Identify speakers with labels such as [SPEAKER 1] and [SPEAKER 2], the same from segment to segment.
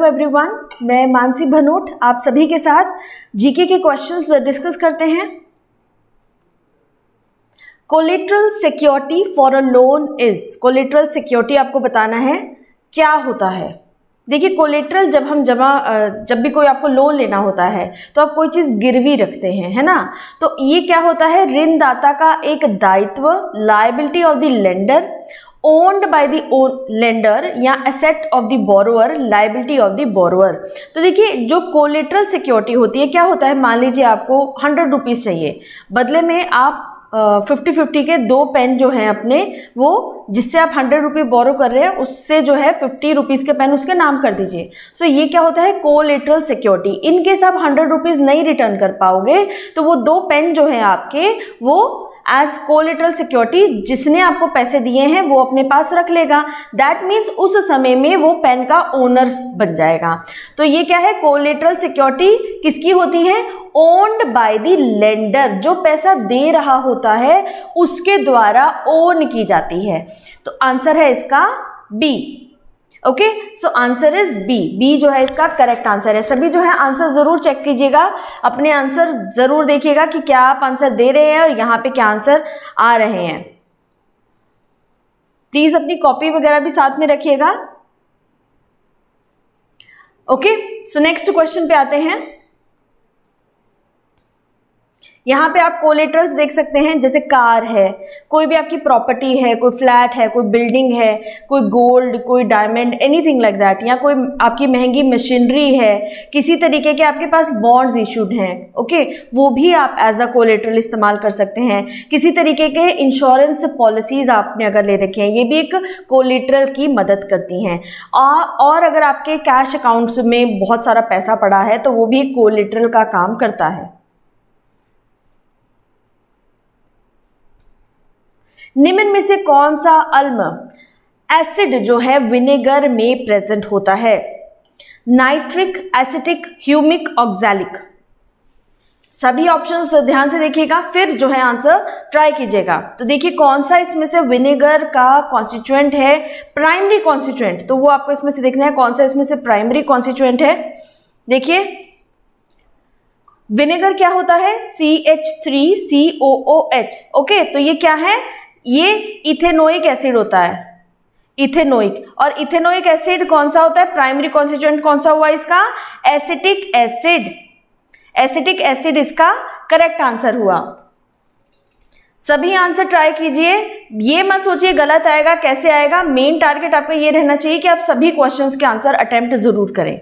[SPEAKER 1] Everyone, मैं मानसी भनोट आप सभी के साथ जीके के क्वेश्चंस डिस्कस करते हैं। Collateral security for a loan is, collateral security आपको बताना है क्या होता है। देखिए, कोलेटरल जब भी कोई आपको लोन लेना होता है तो आप कोई चीज़ गिरवी रखते हैं, है ना। तो ये क्या होता है, ऋणदाता का एक दायित्व, liability of the lender, owned by the lender या asset of the borrower, liability of the borrower. तो देखिए, जो कोलेटरल सिक्योरिटी होती है, क्या होता है, मान लीजिए आपको 100 रुपीज़ चाहिए, बदले में आप 50-50 के 2 पेन जो हैं अपने, वो जिससे आप 100 रुपये बोरो कर रहे हैं उससे जो है 50 रुपीज़ के पेन उसके नाम कर दीजिए। सो ये क्या होता है, कोलेटरल सिक्योरिटी। इन केस आप 100 रुपीज़ नहीं रिटर्न कर पाओगे तो वो 2 पेन जो है आपके, वो एज कोलेटरल सिक्योरिटी जिसने आपको पैसे दिए हैं वो अपने पास रख लेगा। दैट मीन्स उस समय में वो पेन का ओनर बन जाएगा। तो ये क्या है, कोलेटरल सिक्योरिटी किसकी होती है, ओन्ड बाय द लेंडर, जो पैसा दे रहा होता है उसके द्वारा ओन की जाती है। तो आंसर है इसका B. Okay, so answer is B. B जो है इसका करेक्ट आंसर है। सभी जो है आंसर जरूर चेक कीजिएगा, अपने आंसर जरूर देखिएगा कि क्या आप आंसर दे रहे हैं और यहाँ पे क्या आंसर आ रहे हैं। प्लीज अपनी कॉपी वगैरह भी साथ में रखिएगा। ओके, सो नेक्स्ट क्वेश्चन पे आते हैं। यहाँ पे आप कोलेटरल्स देख सकते हैं, जैसे कार है, कोई भी आपकी प्रॉपर्टी है, कोई फ्लैट है, कोई बिल्डिंग है, कोई गोल्ड, कोई डायमंड, एनीथिंग लाइक दैट, या कोई आपकी महंगी मशीनरी है, किसी तरीके के आपके पास बॉन्ड्स इशूड हैं, ओके, वो भी आप एज अ कोलेटरल इस्तेमाल कर सकते हैं। किसी तरीके के इंश्योरेंस पॉलिसीज आपने अगर ले रखे हैं, ये भी एक कोलेटरल की मदद करती हैं। और अगर आपके कैश अकाउंट्स में बहुत सारा पैसा पड़ा है तो वो भी एक कोलेटरल का काम करता है। निम्न में से कौन सा अम्ल एसिड जो है विनेगर में प्रेजेंट होता है, नाइट्रिक, एसिटिक, ह्यूमिक, ऑक्सैलिक। सभी ऑप्शंस ध्यान से देखिएगा, फिर जो है आंसर ट्राई कीजिएगा। तो देखिए, कौन सा इसमें से विनेगर का कॉन्स्टिट्यूएंट है, प्राइमरी कॉन्स्टिट्यूएंट, तो वो आपको इसमें से देखना है कौन सा इसमें से प्राइमरी कॉन्स्टिट्यूएंट है। देखिए, विनेगर क्या होता है, CH3COOH। ओके, तो ये क्या है, ये इथेनोइक एसिड होता है, इथेनोइक। और इथेनोइक एसिड कौन सा होता है, प्राइमरी कॉन्स्टिट्यूएंट कौन सा हुआ इसका, एसिटिक एसिड। एसिटिक एसिड इसका करेक्ट आंसर हुआ। सभी आंसर ट्राई कीजिए, ये मत सोचिए गलत आएगा, कैसे आएगा। मेन टारगेट आपका ये रहना चाहिए कि आप सभी क्वेश्चंस के आंसर अटेम्प्ट जरूर करें।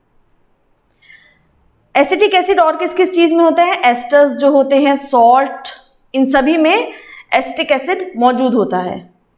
[SPEAKER 1] एसिटिक एसिड और किस किस चीज में होते हैं, एस्टर्स जो होते हैं, सॉल्ट, इन सभी में एसिटिक एसिड मौजूद होता है।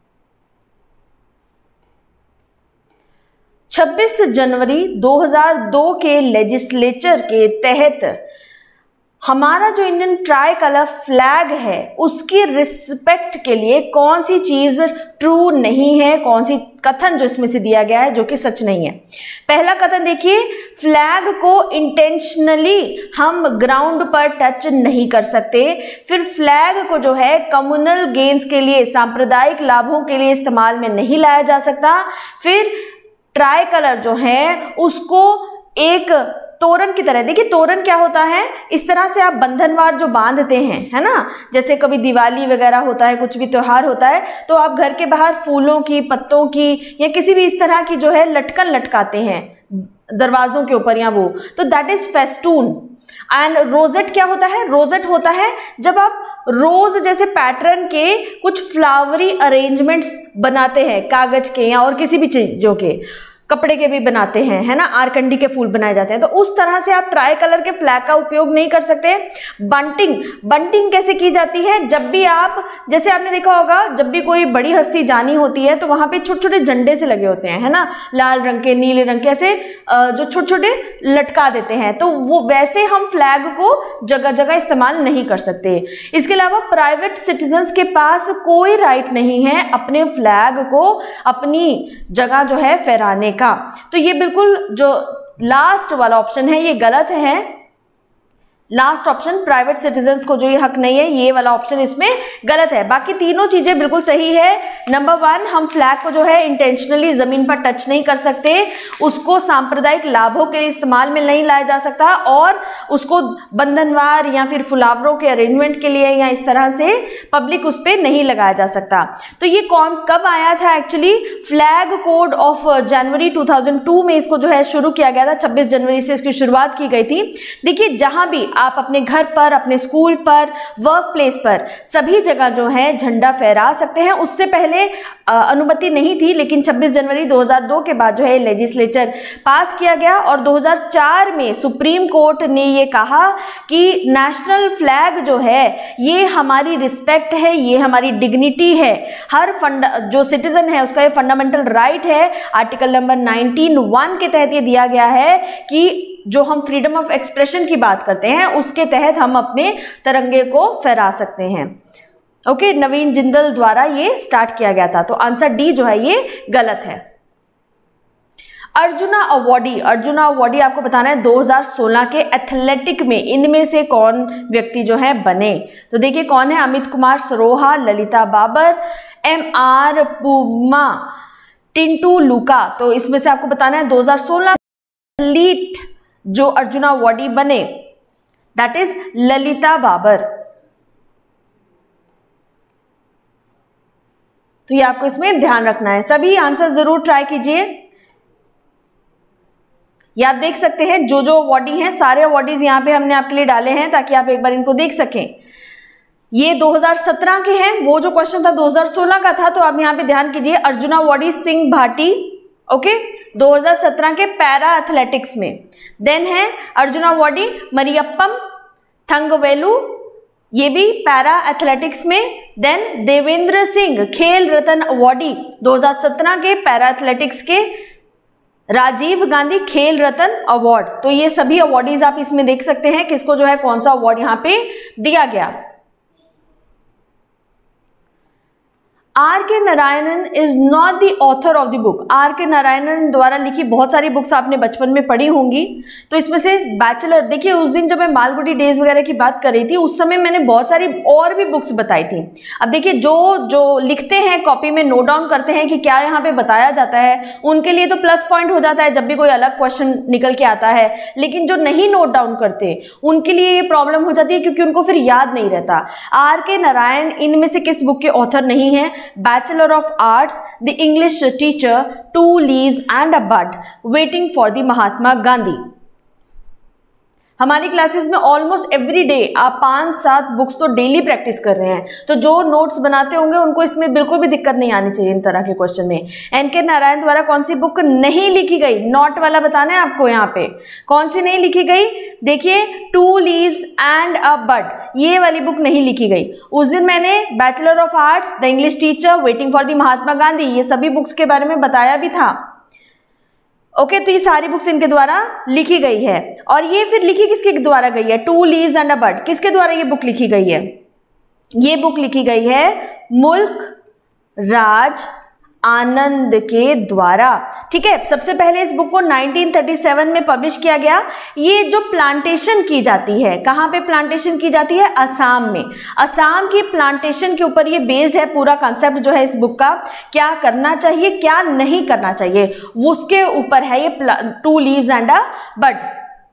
[SPEAKER 1] 26 जनवरी 2002 के लेजिस्लेचर के तहत हमारा जो इंडियन ट्राई कलर फ्लैग है उसकी रिस्पेक्ट के लिए कौन सी चीज ट्रू नहीं है, कौन सी कथन जो इसमें से दिया गया है जो कि सच नहीं है। पहला कथन देखिए, फ्लैग को इंटेंशनली हम ग्राउंड पर टच नहीं कर सकते। फिर फ्लैग को जो है कम्युनल गेन्स के लिए, सांप्रदायिक लाभों के लिए इस्तेमाल में नहीं लाया जा सकता। फिर ट्राई कलर जो है उसको एक तोरण की तरह, देखिए तोरण क्या होता है, इस तरह से आप बंधनवार जो बांधते हैं, है ना, जैसे कभी दिवाली वगैरह होता है, कुछ भी त्योहार होता है तो आप घर के बाहर फूलों की, पत्तों की या किसी भी इस तरह की जो है लटकन लटकाते हैं दरवाजों के ऊपर या वो, तो that is festoon. And rosette क्या होता है, रोजेट होता है जब आप रोज जैसे पैटर्न के कुछ फ्लावरी अरेंजमेंट्स बनाते हैं, कागज के या और किसी भी चीजों के, कपड़े के भी बनाते हैं, है ना, आरकंडी के फूल बनाए जाते हैं, तो उस तरह से आप ट्राई कलर के फ्लैग का उपयोग नहीं कर सकते। बंटिंग, बंटिंग कैसे की जाती है, जब भी आप, जैसे आपने देखा होगा जब भी कोई बड़ी हस्ती जानी होती है तो वहां पे छोटे छोटे झंडे से लगे होते हैं, है ना, लाल रंग के, नीले रंग के, ऐसे जो छोटे छोटे लटका देते हैं, तो वो वैसे हम फ्लैग को जगह जगह इस्तेमाल नहीं कर सकते। इसके अलावा प्राइवेट सिटीजन्स के पास कोई राइट नहीं है अपने फ्लैग को अपनी जगह जो है फहराने का। तो ये बिल्कुल जो लास्ट वाला ऑप्शन है ये गलत है। लास्ट ऑप्शन प्राइवेट सिटीजन्स को जो ये हक नहीं है, ये वाला ऑप्शन इसमें गलत है। बाकी तीनों चीजें बिल्कुल सही है। नंबर 1, हम फ्लैग को जो है इंटेंशनली जमीन पर टच नहीं कर सकते, उसको सांप्रदायिक लाभों के लिए इस्तेमाल में नहीं लाया जा सकता, और उसको बंधनवार या फिर फुलावरों के अरेंजमेंट के लिए या इस तरह से पब्लिक उस पर नहीं लगाया जा सकता। तो ये कब आया था? एक्चुअली फ्लैग कोड ऑफ जनवरी 2002 में इसको जो है शुरू किया गया था। 26 जनवरी से इसकी शुरुआत की गई थी। देखिए, जहां भी आप अपने घर पर, अपने स्कूल पर, वर्क प्लेस पर, सभी जगह जो है झंडा फहरा सकते हैं। उससे पहले अनुमति नहीं थी, लेकिन 26 जनवरी 2002 के बाद जो है लेजिस्लेचर पास किया गया, और 2004 में सुप्रीम कोर्ट ने ये कहा कि नेशनल फ्लैग जो है ये हमारी रिस्पेक्ट है, ये हमारी डिग्निटी है, हर जो सिटीजन है उसका ये फंडामेंटल राइट है। आर्टिकल नंबर 19(1) के तहत ये दिया गया है कि जो हम फ्रीडम ऑफ एक्सप्रेशन की बात करते हैं उसके तहत हम अपने तिरंगे को फहरा सकते हैं। ओके, नवीन जिंदल द्वारा ये स्टार्ट किया गया था। तो आंसर डी जो है ये गलत है। अर्जुना अवार्डी आपको बताना है 2016 के एथलेटिक में इनमें से कौन व्यक्ति जो है बने। तो देखिए कौन है? अमित कुमार सरोहा, ललिता बाबर, MR पुवमा, टिंटू लुका। तो इसमें से आपको बताना है 2016 एथलीट जो अर्जुना अवार्डी बने, दैट इज ललिता बाबर। तो ये आपको इसमें ध्यान रखना है। सभी आंसर जरूर ट्राई कीजिए। ये आप देख सकते हैं जो अवार्डी हैं, सारे अवार्डीज यहाँ पे हमने आपके लिए डाले हैं ताकि आप एक बार इनको देख सकें। ये 2017 के हैं, वो जो क्वेश्चन था 2016 का था। तो आप यहाँ पे ध्यान कीजिए, अर्जुना अवार्डी सिंह भाटी, ओके, 2017 के पैरा एथलेटिक्स में। देन है अर्जुना अवार्डी मरियप्पम थंगवेलु, ये भी पैरा एथलेटिक्स में। देन देवेंद्र सिंह खेल रत्न अवार्डी 2017 के पैरा एथलेटिक्स के, राजीव गांधी खेल रत्न अवार्ड। तो ये सभी अवार्डीज आप इसमें देख सकते हैं किसको जो है कौन सा अवार्ड यहाँ पे दिया गया। R.K. Narayanan is not the author of the book. R.K. Narayanan द्वारा लिखी बहुत सारी बुक्स आपने बचपन में पढ़ी होंगी। तो इसमें से बैचलर, देखिए उस दिन जब मैं मालगुडी डेज वगैरह की बात कर रही थी उस समय मैंने बहुत सारी और भी बुक्स बताई थी। अब देखिए जो लिखते हैं कॉपी में, नोट डाउन करते हैं कि क्या यहाँ पे बताया जाता है, उनके लिए तो प्लस पॉइंट हो जाता है जब भी कोई अलग क्वेश्चन निकल के आता है। लेकिन जो नहीं नोट डाउन करते उनके लिए ये प्रॉब्लम हो जाती है क्योंकि उनको फिर याद नहीं रहता। R.K. नारायण इनमें से किस बुक के ऑथर नहीं है? Bachelor of Arts, The English Teacher, Two Leaves and a Bud, Waiting for the Mahatma Gandhi। हमारी क्लासेस में ऑलमोस्ट एवरी डे आप 5-7 बुक्स तो डेली प्रैक्टिस कर रहे हैं। तो जो नोट्स बनाते होंगे उनको इसमें बिल्कुल भी दिक्कत नहीं आनी चाहिए इन तरह के क्वेश्चन में। N.K. नारायण द्वारा कौन सी बुक नहीं लिखी गई? नॉट वाला बताना है आपको यहाँ पे, कौन सी नहीं लिखी गई? देखिए two leaves and a bud, ये वाली बुक नहीं लिखी गई। उस दिन मैंने bachelor of arts, the English teacher, waiting for the Mahatma Gandhi, ये सभी बुक्स के बारे में बताया भी था। ओके, तो ये सारी बुक्स इनके द्वारा लिखी गई है। और ये फिर लिखी किसके द्वारा गई है? Two leaves and a bud, किसके द्वारा ये बुक लिखी गई है? ये बुक लिखी गई है मुल्क राज आनंद के द्वारा। ठीक है, सबसे पहले इस बुक को 1937 में पब्लिश किया गया। ये जो प्लांटेशन की जाती है, कहाँ पे प्लांटेशन की जाती है? असम में। असम की प्लांटेशन के ऊपर ये बेस्ड है पूरा कॉन्सेप्ट जो है इस बुक का। क्या करना चाहिए, क्या नहीं करना चाहिए, उसके ऊपर है ये two leaves and a bud.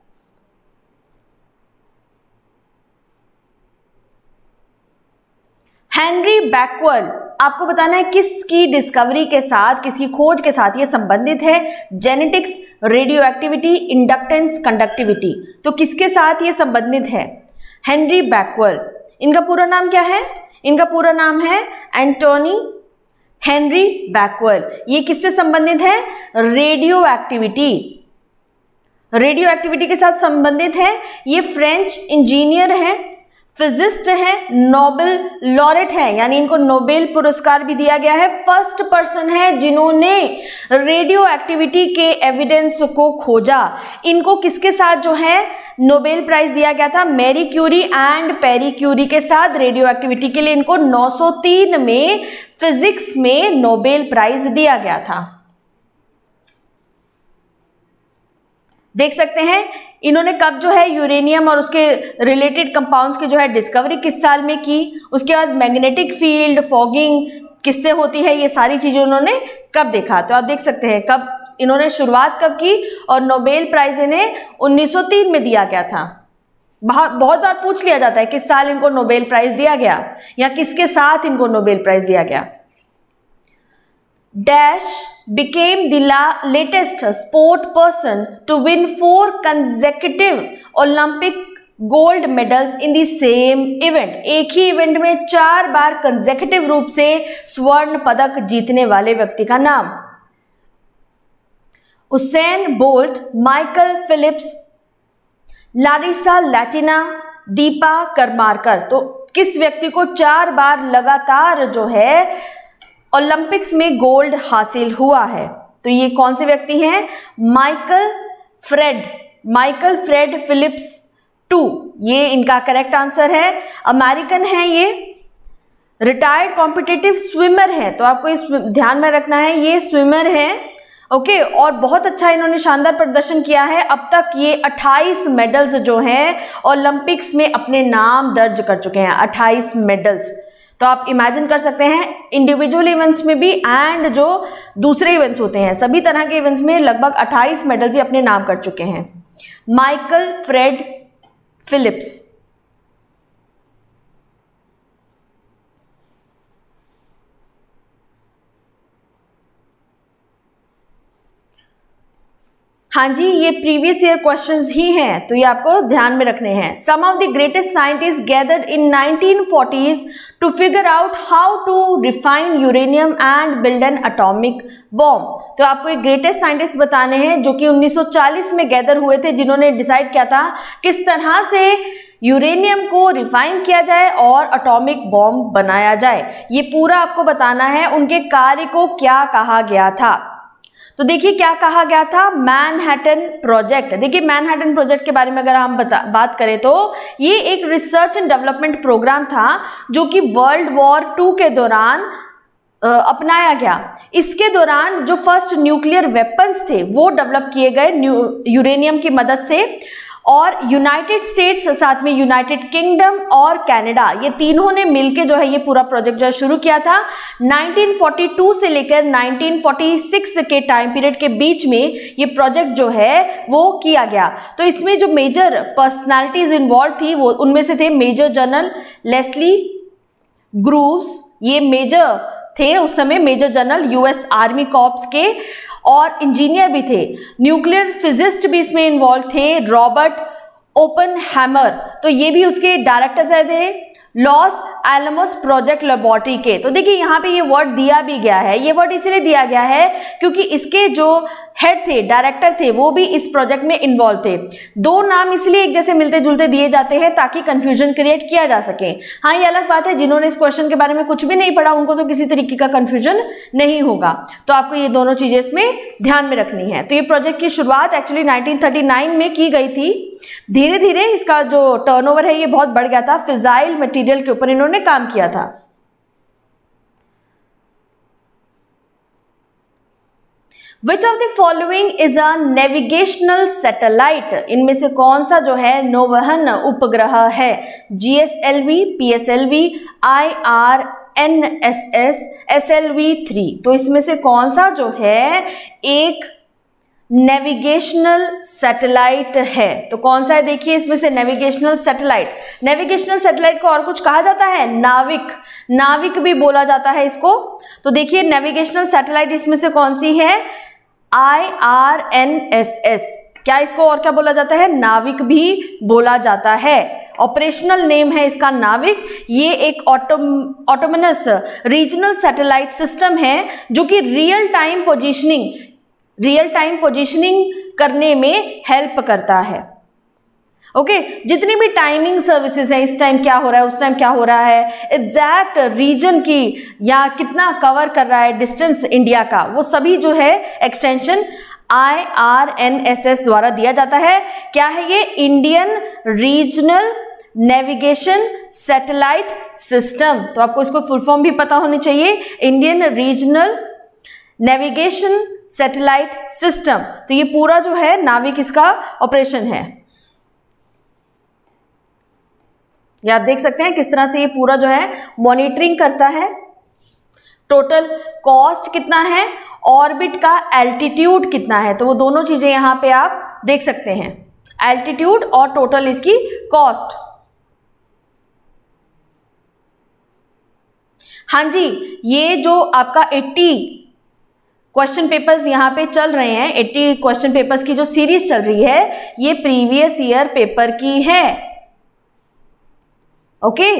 [SPEAKER 1] Henri Becquerel, आपको बताना है किसकी डिस्कवरी के साथ, किसकी खोज के साथ ये संबंधित है? Genetics, radio activity, inductance, conductivity. तो किसके साथ ये संबंधित है? Henri Becquerel. इनका पूरा नाम क्या है? इनका पूरा नाम है एंटोनी हेनरी बैकवर्ल। ये किससे संबंधित है? रेडियो एक्टिविटी, रेडियो एक्टिविटी के साथ संबंधित है। ये फ्रेंच इंजीनियर है, फिजिस्ट है, नोबेल लॉरेट है, यानी इनको नोबेल पुरस्कार भी दिया गया है। फर्स्ट पर्सन है जिन्होंने रेडियो एक्टिविटी के एविडेंस को खोजा। इनको किसके साथ जो है नोबेल प्राइज दिया गया था? Marie Curie and Pierre Curie के साथ रेडियो एक्टिविटी के लिए इनको 1903 में फिजिक्स में नोबेल प्राइज दिया गया था। देख सकते हैं इन्होंने कब जो है यूरेनियम और उसके रिलेटेड कंपाउंड्स की जो है डिस्कवरी किस साल में की, उसके बाद मैग्नेटिक फील्ड फॉगिंग किससे होती है, ये सारी चीजें उन्होंने कब देखा। तो आप देख सकते हैं कब इन्होंने शुरुआत कब की, और नोबेल प्राइज इन्हें 1903 में दिया गया था। बहुत बार पूछ लिया जाता है किस साल इनको नोबेल प्राइज दिया गया या किसके साथ इनको नोबेल प्राइज दिया गया। Dash became the latest sport person to win 4 consecutive Olympic gold medals in the same event। एक ही इवेंट में 4 बार कंसेक्यूटिव रूप से स्वर्ण पदक जीतने वाले व्यक्ति का नाम। Usain Bolt, Michael Phelps, Larisa Latynina, Dipa Karmakar. तो किस व्यक्ति को 4 बार लगातार जो है ओलंपिक्स में गोल्ड हासिल हुआ है? तो ये कौन से व्यक्ति हैं? माइकल फ्रेड फिलिप्स 2, ये इनका करेक्ट आंसर है। अमेरिकन है ये, रिटायर्ड कॉम्पिटिटिव स्विमर है, तो आपको इस ध्यान में रखना है ये स्विमर है। ओके, और बहुत अच्छा इन्होंने शानदार प्रदर्शन किया है। अब तक ये 28 मेडल्स जो हैं ओलंपिक्स में अपने नाम दर्ज कर चुके हैं, 28 मेडल्स। तो आप इमेजिन कर सकते हैं इंडिविजुअल इवेंट्स में भी एंड जो दूसरे इवेंट्स होते हैं सभी तरह के इवेंट्स में लगभग 28 मेडल्स ही अपने नाम कर चुके हैं। Michael Fred Phelps. हाँ जी, ये प्रीवियस ईयर क्वेश्चंस ही हैं, तो ये आपको ध्यान में रखने हैं। Some of the greatest scientist gathered in 1940s to figure out how to refine uranium and build an atomic bomb. तो आपको एक ग्रेटेस्ट साइंटिस्ट बताने हैं जो कि 1940 में गैदर हुए थे, जिन्होंने डिसाइड किया था किस तरह से यूरेनियम को रिफाइन किया जाए और एटॉमिक बॉम्ब बनाया जाए। ये पूरा आपको बताना है। उनके कार्य को क्या कहा गया था? तो देखिए क्या कहा गया था, मैनहट्टन प्रोजेक्ट। देखिए मैनहट्टन प्रोजेक्ट के बारे में अगर हम बात करें तो ये एक रिसर्च एंड डेवलपमेंट प्रोग्राम था जो कि वर्ल्ड वॉर 2 के दौरान अपनाया गया। इसके दौरान जो फर्स्ट न्यूक्लियर वेपन्स थे वो डेवलप किए गए यूरेनियम की मदद से, और यूनाइटेड स्टेट्स साथ में यूनाइटेड किंगडम और कनाडा, ये तीनों ने मिलकर जो है ये पूरा प्रोजेक्ट जो है शुरू किया था। 1942 से लेकर 1946 के टाइम पीरियड के बीच में ये प्रोजेक्ट जो है वो किया गया। तो इसमें जो मेजर पर्सनालिटीज इन्वॉल्व थी वो उनमें से थे मेजर जनरल लेस्ली ग्रूव्स, ये मेजर थे उस समय, major general US army corps के, और इंजीनियर भी थे। न्यूक्लियर फिजिस्ट भी इसमें इन्वॉल्व थे, रॉबर्ट ओपनहैमर, तो ये भी उसके डायरेक्टर थे लॉस एलमोस प्रोजेक्ट लेबोरेटरी के। तो देखिए यहाँ पे ये वर्ड दिया भी गया है, ये वर्ड इसलिए दिया गया है क्योंकि इसके जो हेड थे, डायरेक्टर थे, वो भी इस प्रोजेक्ट में इन्वॉल्व थे। 2 नाम इसलिए एक जैसे मिलते जुलते दिए जाते हैं ताकि कंफ्यूजन क्रिएट किया जा सके। हाँ, ये अलग बात है जिन्होंने इस क्वेश्चन के बारे में कुछ भी नहीं पढ़ा उनको तो किसी तरीके का कंफ्यूजन नहीं होगा। तो आपको ये दोनों चीजें इसमें ध्यान में रखनी है। तो ये प्रोजेक्ट की शुरुआत एक्चुअली 1939 में की गई थी। धीरे धीरे इसका जो टर्नओवर है ये बहुत बढ़ गया था। फिजाइल मटेरियल के ऊपर इन्होंने काम किया था। Which of the following is a navigational satellite? इनमें से कौन सा जो है नौवहन उपग्रह है? GSLV, PSLV, IRNSS, SLV-3। तो इसमें से कौन सा जो है एक नेविगेशनल सैटेलाइट है? तो कौन सा है? देखिए इसमें से नेविगेशनल सैटेलाइट। नेविगेशनल सैटेलाइट को और कुछ कहा जाता है, नाविक, नाविक भी बोला जाता है इसको। तो देखिए नेविगेशनल सैटेलाइट इसमें से कौन सी है? IRNSS। क्या इसको और क्या बोला जाता है? नाविक भी बोला जाता है। ऑपरेशनल नेम है इसका नाविक। ये एक ऑटोनमस रीजनल सैटेलाइट सिस्टम है जो कि रियल टाइम पोजीशनिंग करने में हेल्प करता है। ओके, जितनी भी टाइमिंग सर्विसेज है, इस टाइम क्या हो रहा है, उस टाइम क्या हो रहा है, एग्जैक्ट रीजन की या कितना कवर कर रहा है डिस्टेंस इंडिया का, वो सभी जो है एक्सटेंशन IRNSS द्वारा दिया जाता है। क्या है ये? Indian regional navigation satellite system. तो आपको इसको फुल फॉर्म भी पता होनी चाहिए, Indian regional navigation satellite system. तो ये पूरा जो है नाविक इसका ऑपरेशन है। ये आप देख सकते हैं किस तरह से ये पूरा जो है मॉनिटरिंग करता है। टोटल कॉस्ट कितना है, ऑर्बिट का एल्टीट्यूड कितना है, तो वो दोनों चीजें यहां पे आप देख सकते हैं, एल्टीट्यूड और टोटल इसकी कॉस्ट। हाँ जी, ये जो आपका 80 क्वेश्चन पेपर्स यहाँ पे चल रहे हैं, 80 क्वेश्चन पेपर्स की जो सीरीज चल रही है, ये प्रीवियस ईयर पेपर की है। Okay,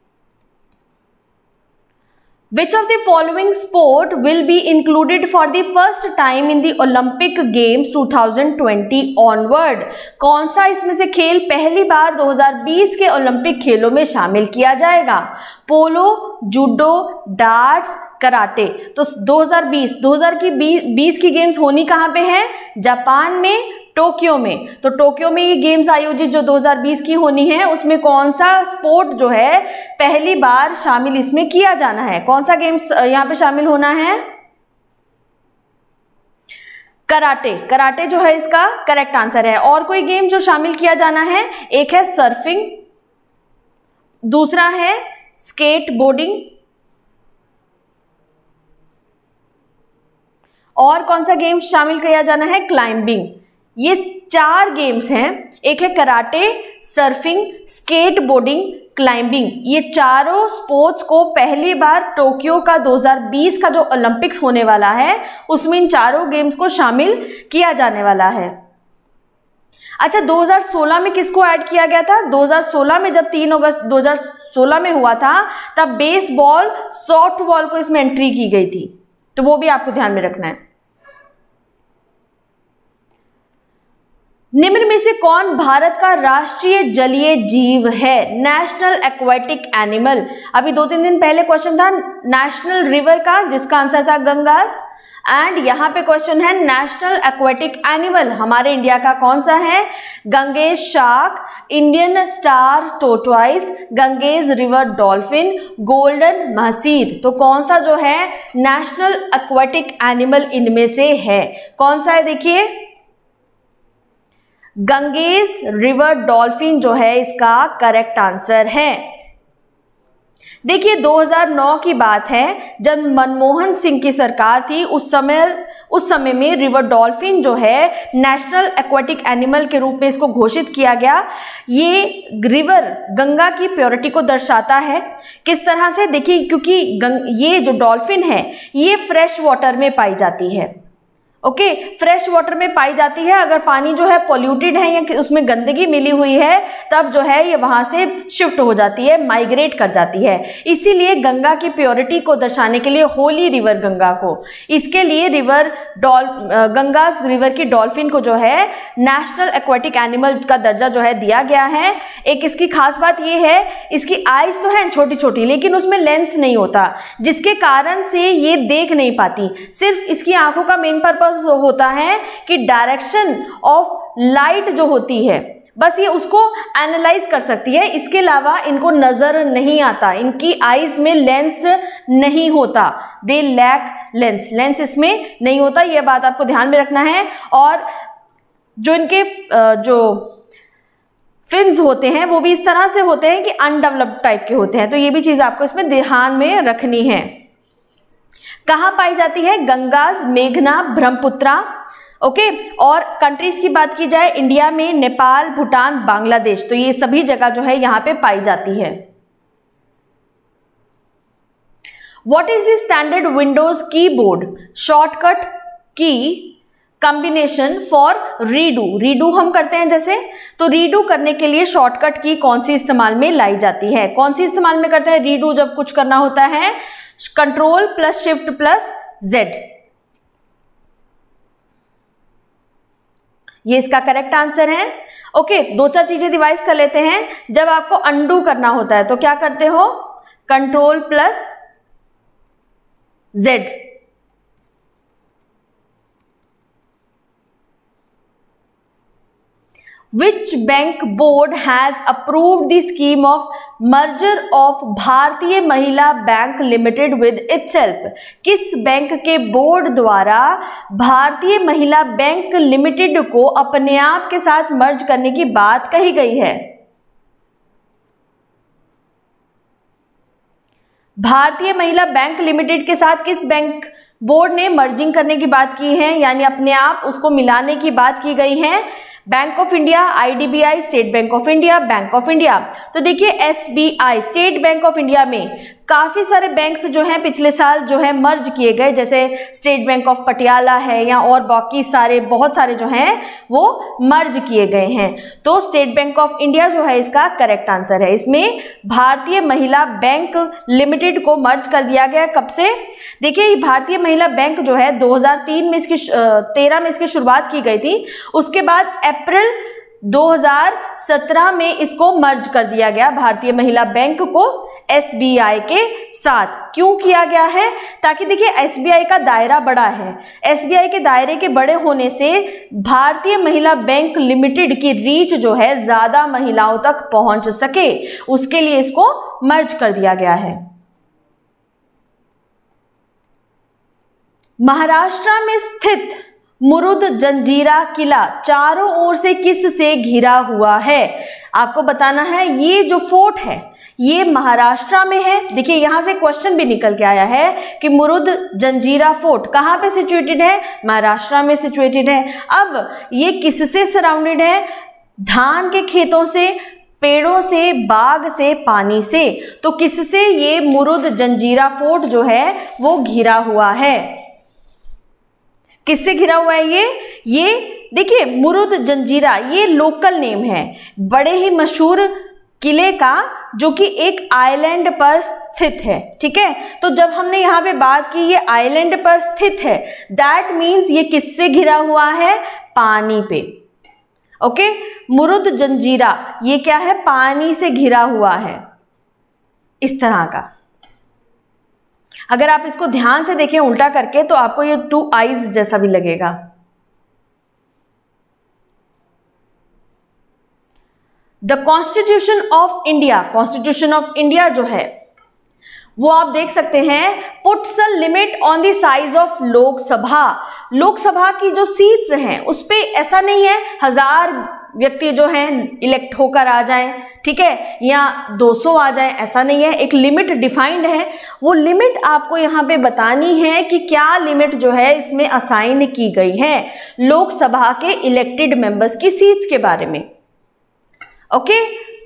[SPEAKER 1] Which of the following sport will be included for the first time in the Olympic Games 2020 onward? कौन सा इसमें से खेल पहली बार 2020 के ओलंपिक खेलों में शामिल किया जाएगा? Polo, judo, darts, karate. तो 2020 की गेम्स होनी कहाँ पे है? जापान में, टोक्यो में। तो टोक्यो में ये गेम्स आयोजित जो 2020 की होनी है, उसमें कौन सा स्पोर्ट जो है पहली बार शामिल इसमें किया जाना है? कौन सा गेम्स यहाँ पे शामिल होना है? कराटे। कराटे जो है इसका करेक्ट आंसर है। और कोई गेम जो शामिल किया जाना है? एक है सर्फिंग, दूसरा है स्केट बोर्डिंग, और कौन सा गेम शामिल किया जाना है? क्लाइंबिंग। ये 4 गेम्स हैं, एक है karate, surfing, skateboarding, climbing. ये चारों स्पोर्ट्स को पहली बार टोक्यो का 2020 का जो ओलंपिक्स होने वाला है, उसमें इन चारों गेम्स को शामिल किया जाने वाला है। अच्छा, 2016 में किसको ऐड किया गया था? 2016 में जब 3 अगस्त 2016 में हुआ था, तब बेसबॉल, सॉफ्टबॉल को इसमें एंट्री की गई थी, तो वो भी आपको ध्यान में रखना है। निम्न में से कौन भारत का राष्ट्रीय जलीय जीव है? National aquatic animal. अभी 2-3 दिन पहले क्वेश्चन था नेशनल रिवर का, जिसका आंसर था गंगास, एंड यहाँ पे क्वेश्चन है नेशनल एक्वेटिक एनिमल हमारे इंडिया का कौन सा है? Ganges shark, Indian star tortoise, Ganges river dolphin, golden mahseer. तो कौन सा जो है नेशनल एक्वेटिक एनिमल इनमें से है? कौन सा है? देखिए, गंगेज रिवर डॉल्फिन जो है इसका करेक्ट आंसर है। देखिए, 2009 की बात है, जब मनमोहन सिंह की सरकार थी, उस समय में रिवर डॉल्फिन जो है नेशनल एक्वेटिक एनिमल के रूप में इसको घोषित किया गया। ये रिवर गंगा की प्योरिटी को दर्शाता है। किस तरह से? देखिए, क्योंकि ये जो डॉल्फिन है ये फ्रेश वाटर में पाई जाती है। ओके, फ्रेश वाटर में पाई जाती है। अगर पानी जो है पॉल्यूटेड है या उसमें गंदगी मिली हुई है, तब जो है ये वहां से शिफ्ट हो जाती है, माइग्रेट कर जाती है। इसीलिए गंगा की प्योरिटी को दर्शाने के लिए होली रिवर गंगा को, इसके लिए गंगा रिवर की डॉल्फिन को जो है नेशनल एक्वेटिक एनिमल का दर्जा जो है दिया गया है। एक इसकी खास बात ये है, इसकी आइज तो है छोटी छोटी, लेकिन उसमें लेंस नहीं होता, जिसके कारण से ये देख नहीं पाती। सिर्फ इसकी आंखों का मेन पर्पस होता है कि डायरेक्शन ऑफ लाइट जो होती है, बस ये उसको एनालाइज कर सकती है। इसके अलावा इनको नजर नहीं आता, इनकी आईज में लेंस नहीं होता, दे लैक लेंस, लेंस इसमें नहीं होता। यह बात आपको ध्यान में रखना है। और जो इनके जो फिन्स होते हैं वो भी इस तरह से होते हैं कि अनडेवलप्ड टाइप के होते हैं, तो ये भी चीज आपको इसमें ध्यान में रखनी है। कहाँ पाई जाती है? गंगाज, मेघना, ब्रह्मपुत्रा। ओके, और कंट्रीज की बात की जाए, इंडिया में नेपाल, भूटान, बांग्लादेश, तो ये सभी जगह जो है यहाँ पे पाई जाती है। What is the standard Windows keyboard shortcut key combination for redo? Redo हम करते हैं जैसे, तो रीडू करने के लिए शॉर्टकट की कौन सी इस्तेमाल में लाई जाती है? कौन सी इस्तेमाल में करते हैं रीडू जब कुछ करना होता है? Control plus shift plus Z, ये इसका करेक्ट आंसर है। ओके, 2-4 चीजें रिवाइज कर लेते हैं। जब आपको अंडू करना होता है तो क्या करते हो? Control plus Z. Which bank board has approved the scheme of merger of Bharatiya Mahila bank limited with itself? किस बैंक के बोर्ड द्वारा भारतीय महिला बैंक लिमिटेड को अपने आप के साथ मर्ज करने की बात कही गई है? भारतीय महिला बैंक लिमिटेड के साथ किस बैंक बोर्ड ने मर्जिंग करने की बात की है, यानी अपने आप उसको मिलाने की बात की गई है? Bank of India, IDBI, State Bank of India, Bank of India. तो देखिए SBI, State Bank of India में काफी सारे बैंक्स जो हैं पिछले साल जो है मर्ज किए गए, जैसे स्टेट बैंक ऑफ पटियाला है या और बाकी सारे बहुत सारे जो हैं वो मर्ज किए गए हैं। तो स्टेट बैंक ऑफ इंडिया जो है इसका करेक्ट आंसर है। इसमें भारतीय महिला बैंक लिमिटेड को मर्ज कर दिया गया। कब से? देखिए भारतीय महिला बैंक जो है 2013 में इसकी शुरुआत की गई थी। उसके बाद अप्रैल 2017 में इसको मर्ज कर दिया गया भारतीय महिला बैंक को एसबीआई के साथ। क्यों किया गया है? ताकि देखिए एसबीआई का दायरा बड़ा है, एसबीआई के दायरे के बड़े होने से भारतीय महिला बैंक लिमिटेड की रीच जो है ज्यादा महिलाओं तक पहुंच सके, उसके लिए इसको मर्ज कर दिया गया है। महाराष्ट्र में स्थित मुरुद जंजीरा किला चारों ओर से किस से घिरा हुआ है? आपको बताना है। ये जो फोर्ट है ये महाराष्ट्र में है। देखिए यहां से क्वेश्चन भी निकल के आया है कि मुरुद जंजीरा फोर्ट कहां पे सिचुएटेड है? महाराष्ट्र में सिचुएटेड है। अब ये किससे सराउंडेड है? धान के खेतों से, पेड़ों से, बाग से, पानी से। तो किससे ये मुरुद जंजीरा फोर्ट जो है वो घिरा हुआ है? किससे घिरा हुआ है ये देखिए मुरुद जंजीरा ये लोकल नेम है बड़े ही मशहूर किले का, जो कि एक आइलैंड पर स्थित है। ठीक है, तो जब हमने यहाँ पे बात की ये आइलैंड पर स्थित है, दैट मीन्स ये किससे घिरा हुआ है? पानी पे। ओके, मुरुद जंजीरा ये क्या है? पानी से घिरा हुआ है, इस तरह का। अगर आप इसको ध्यान से देखें उल्टा करके तो आपको ये 2 आईज जैसा भी लगेगा। The constitution of India, constitution of India जो है वो आप देख सकते हैं puts a limit on the size of Lok Sabha. Lok Sabha की जो सीट्स हैं उस पे ऐसा नहीं है 1000 व्यक्ति जो हैं इलेक्ट होकर आ जाएं, ठीक है, या 200 आ जाएं, ऐसा नहीं है। एक लिमिट डिफाइंड है, वो लिमिट आपको यहाँ पे बतानी है कि क्या लिमिट जो है इसमें असाइन की गई है लोकसभा के इलेक्टेड मेंबर्स की सीट्स के बारे में। ओके,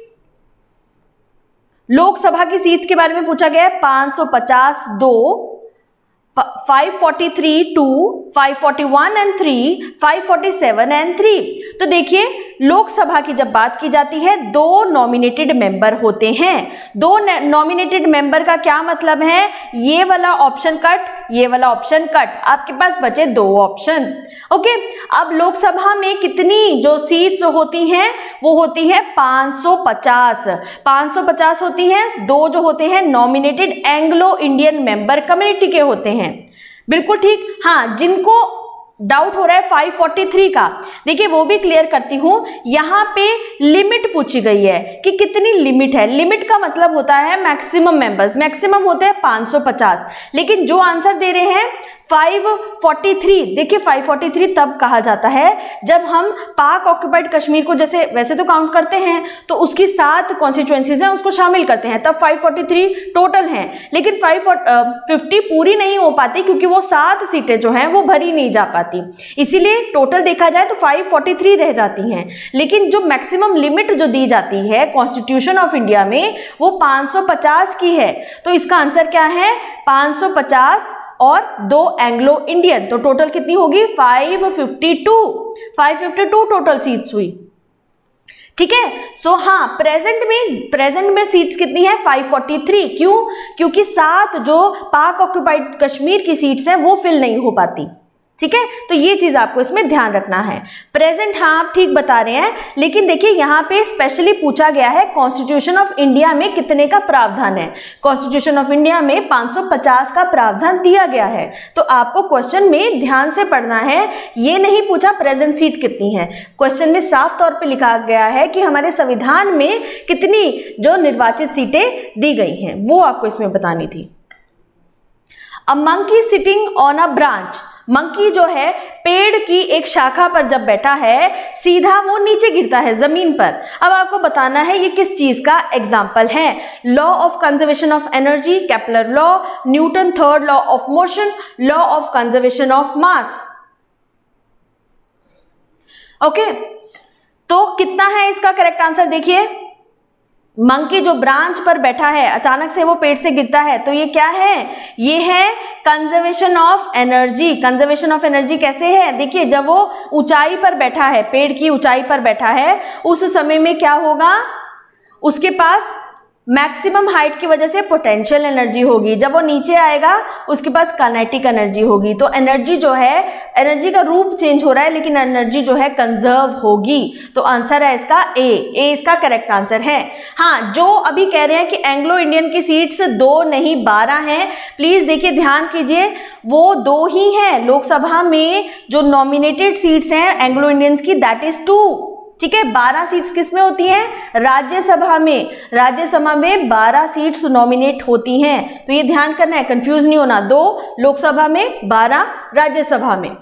[SPEAKER 1] लोकसभा की सीट्स के बारे में पूछा गया है। 550 2, 543 2, 541 एंड 3, 547 एंड 3। तो देखिए लोकसभा की जब बात की जाती है 2 नॉमिनेटेड मेंबर होते हैं। 2 नॉमिनेटेड मेंबर का क्या मतलब है? ये वाला ऑप्शन कट, ये वाला ऑप्शन कट, आपके पास बचे 2 ऑप्शन। ओके, अब लोकसभा में कितनी जो सीट्स होती हैं वो होती है 550। 550 होती हैं। 2 जो होते हैं nominated Anglo Indian member community के होते हैं। बिल्कुल ठीक। हाँ, जिनको डाउट हो रहा है 543 का, देखिए वो भी क्लियर करती हूं। यहां पे लिमिट पूछी गई है कि कितनी लिमिट है। लिमिट का मतलब होता है मैक्सिमम मेंबर्स, मैक्सिमम होते हैं 550, लेकिन जो आंसर दे रहे हैं 543। देखिए 543 तब कहा जाता है जब हम पाक ऑक्युपाइड कश्मीर को जैसे वैसे तो काउंट करते हैं तो उसकी 7 कॉन्स्टिट्यूएंसीज हैं उसको शामिल करते हैं, तब 543 टोटल हैं। लेकिन 550 पूरी नहीं हो पाती क्योंकि वो 7 सीटें जो हैं वो भरी नहीं जा पाती, इसीलिए टोटल देखा जाए तो 543 रह जाती हैं। लेकिन जो मैक्सिमम लिमिट जो दी जाती है कॉन्स्टिट्यूशन ऑफ इंडिया में वो 550 की है। तो इसका आंसर क्या है? 550 और 2 एंग्लो इंडियन, तो टोटल कितनी होगी? 552 टोटल सीट्स हुई। ठीक है, सो हाँ प्रेजेंट में सीट्स कितनी है? 543। क्यों? क्योंकि 7 जो पाक ऑक्युपाइड कश्मीर की सीट्स हैं वो फिल नहीं हो पाती। ठीक है, तो ये चीज आपको इसमें ध्यान रखना है। प्रेजेंट हाँ आप ठीक बता रहे हैं, लेकिन देखिए यहाँ पे स्पेशली पूछा गया है कॉन्स्टिट्यूशन ऑफ इंडिया में कितने का प्रावधान है। कॉन्स्टिट्यूशन ऑफ इंडिया में 550 का प्रावधान दिया गया है, तो आपको क्वेश्चन में ध्यान से पढ़ना है। ये नहीं पूछा प्रेजेंट सीट कितनी है, क्वेश्चन में साफ तौर पे लिखा गया है कि हमारे संविधान में कितनी जो निर्वाचित सीटें दी गई हैं वो आपको इसमें बतानी थी। A monkey sitting on a branch monkey जो है पेड़ की एक शाखा पर जब बैठा है सीधा वो नीचे गिरता है जमीन पर। अब आपको बताना है ये किस चीज का एग्जाम्पल है। Law of conservation of energy, Kepler law, Newton third law of motion, law of conservation of mass. Okay, तो कितना है इसका करेक्ट आंसर देखिए। मंकी जो ब्रांच पर बैठा है अचानक से वो पेड़ से गिरता है, तो ये क्या है, ये है conservation of energy. Conservation of energy कैसे है, देखिए जब वो ऊंचाई पर बैठा है, पेड़ की ऊंचाई पर बैठा है, उस समय में क्या होगा, उसके पास मैक्सिमम हाइट की वजह से पोटेंशियल एनर्जी होगी। जब वो नीचे आएगा उसके पास काइनेटिक एनर्जी होगी। तो एनर्जी जो है, एनर्जी का रूप चेंज हो रहा है लेकिन एनर्जी जो है कंजर्व होगी। तो आंसर है इसका ए इसका करेक्ट आंसर है। हाँ, जो अभी कह रहे हैं कि एंग्लो इंडियन की सीट्स 2 नहीं 12 हैं, प्लीज देखिए ध्यान कीजिए, वो 2 ही हैं। लोकसभा में जो नॉमिनेटेड सीट्स हैं एंग्लो इंडियंस की दैट इज 2, ठीक है। 12 सीट्स किस में होती हैं, राज्यसभा में। राज्यसभा में 12 सीट्स नॉमिनेट होती हैं, तो ये ध्यान करना है, कंफ्यूज नहीं होना। 2 लोकसभा में, 12 राज्यसभा में।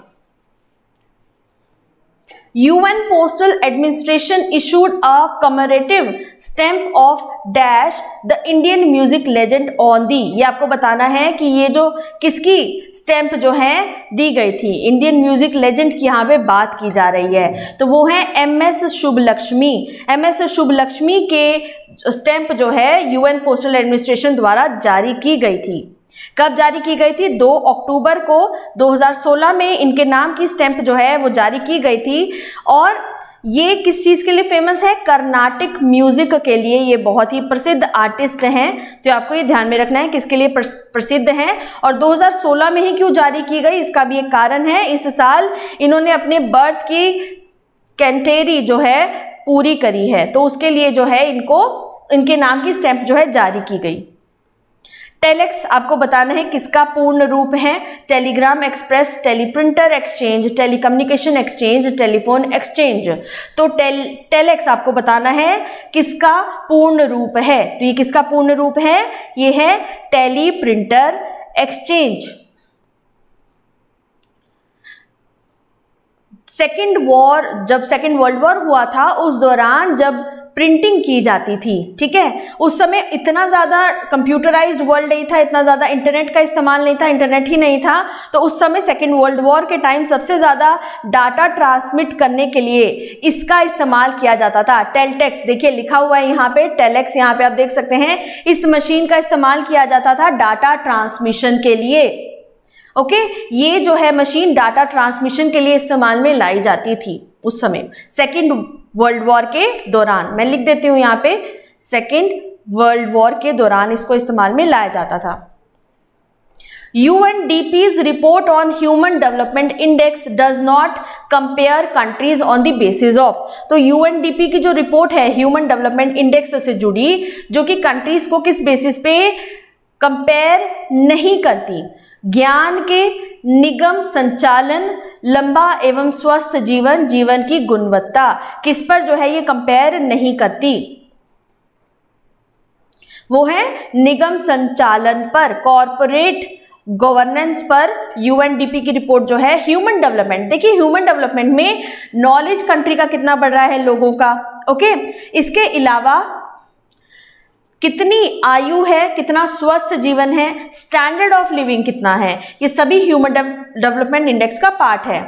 [SPEAKER 1] UN Postal Administration issued a commemorative stamp of dash the Indian music legend on the, ये आपको बताना है कि ये जो किसकी स्टैंप जो है दी गई थी, इंडियन म्यूजिक लेजेंड की यहाँ पे बात की जा रही है, तो वो है MS शुभलक्ष्मी। MS शुभलक्ष्मी के स्टैंप जो है UN पोस्टल एडमिनिस्ट्रेशन द्वारा जारी की गई थी। कब जारी की गई थी, 2 अक्टूबर को 2016 में इनके नाम की स्टैंप जो है वो जारी की गई थी। और ये किस चीज के लिए फेमस है, कर्नाटिक म्यूजिक के लिए ये बहुत ही प्रसिद्ध आर्टिस्ट हैं। तो आपको ये ध्यान में रखना है किसके लिए प्रसिद्ध हैं और 2016 में ही क्यों जारी की गई, इसका भी एक कारण है। इस साल इन्होंने अपने बर्थ की कैंटेरी जो है पूरी करी है, तो उसके लिए जो है इनको इनके नाम की स्टैंप जो है जारी की गई। टेलेक्स आपको बताना है किसका पूर्ण रूप है, telegram express, teleprinter exchange, telecommunication exchange, telephone exchange. तो टेलेक्स आपको बताना है किसका पूर्ण रूप है, तो ये किसका पूर्ण रूप है, ये है टेलीप्रिंटर एक्सचेंज। जब सेकेंड वर्ल्ड वॉर हुआ था उस दौरान जब प्रिंटिंग की जाती थी, ठीक है, उस समय इतना ज़्यादा कंप्यूटराइज्ड वर्ल्ड नहीं था, इतना ज़्यादा इंटरनेट का इस्तेमाल नहीं था, इंटरनेट ही नहीं था। तो उस समय सेकेंड वर्ल्ड वॉर के टाइम सबसे ज़्यादा डाटा ट्रांसमिट करने के लिए इसका इस्तेमाल किया जाता था। टेलटेक्स देखिए लिखा हुआ है यहाँ पे, टेलेक्स यहाँ पे आप देख सकते हैं। इस मशीन का इस्तेमाल किया जाता था डाटा ट्रांसमिशन के लिए। ओके, ये जो है मशीन डाटा ट्रांसमिशन के लिए इस्तेमाल में लाई जाती थी उस समय सेकेंड वर्ल्ड वॉर के दौरान। मैं लिख देती हूं यहाँ पे, सेकेंड वर्ल्ड वॉर के दौरान इसको इस्तेमाल में लाया जाता था। UNDP's report on Human Development Index does not compare countries on the basis of, तो UNDP की जो रिपोर्ट है ह्यूमन डेवलपमेंट इंडेक्स से जुड़ी, जो कि कंट्रीज को किस बेसिस पे कंपेयर नहीं करती, ज्ञान के निगम संचालन, लंबा एवं स्वस्थ जीवन, जीवन की गुणवत्ता, किस पर जो है ये कंपेयर नहीं करती, वो है निगम संचालन पर, कॉर्पोरेट गवर्नेंस पर। UNDP की रिपोर्ट जो है ह्यूमन डेवलपमेंट, देखिए ह्यूमन डेवलपमेंट में नॉलेज कंट्री का कितना बढ़ रहा है लोगों का, ओके, इसके अलावा कितनी आयु है, कितना स्वस्थ जीवन है, स्टैंडर्ड ऑफ लिविंग कितना है, ये सभी ह्यूमन डेवलपमेंट इंडेक्स का पार्ट है,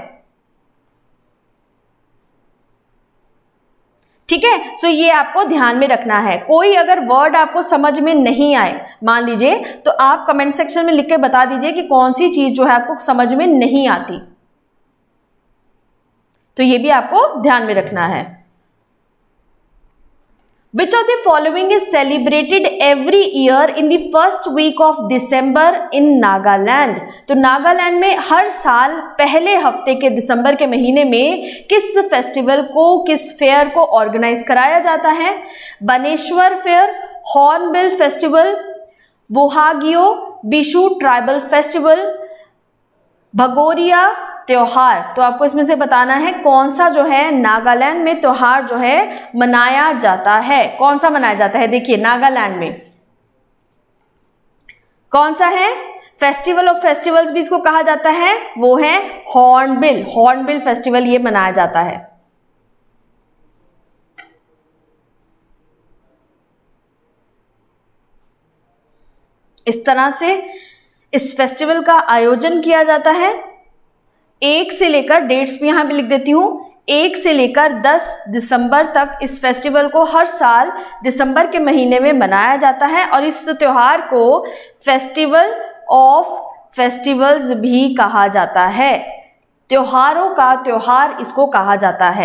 [SPEAKER 1] ठीक है। सो ये आपको ध्यान में रखना है। कोई अगर वर्ड आपको समझ में नहीं आए मान लीजिए, तो आप कमेंट सेक्शन में लिख के बता दीजिए कि कौन सी चीज जो है आपको समझ में नहीं आती, तो ये भी आपको ध्यान में रखना है। Which of the following is celebrated every year in the first week of December in Nagaland? तो नागालैंड में हर साल पहले हफ्ते के दिसंबर के महीने में किस फेस्टिवल को, किस फेयर को ऑर्गेनाइज कराया जाता है? Baneshwar fair, Hornbill festival, Bohaggiyo Bishu tribal festival, Bhagoria त्योहार। तो आपको इसमें से बताना है कौन सा जो है नागालैंड में त्योहार जो है मनाया जाता है, कौन सा मनाया जाता है। देखिए नागालैंड में कौन सा है फेस्टिवल ऑफ फेस्टिवल्स भी इसको कहा जाता है, वो है हॉर्नबिल। हॉर्नबिल फेस्टिवल ये मनाया जाता है। इस तरह से इस फेस्टिवल का आयोजन किया जाता है। 1 से लेकर, डेट्स भी यहां पे लिख देती हूं, 1 से लेकर 10 दिसंबर तक इस फेस्टिवल को हर साल दिसंबर के महीने में मनाया जाता है और इस त्योहार को फेस्टिवल ऑफ फेस्टिवल्स भी कहा जाता है। त्योहारों का त्योहार इसको कहा जाता है।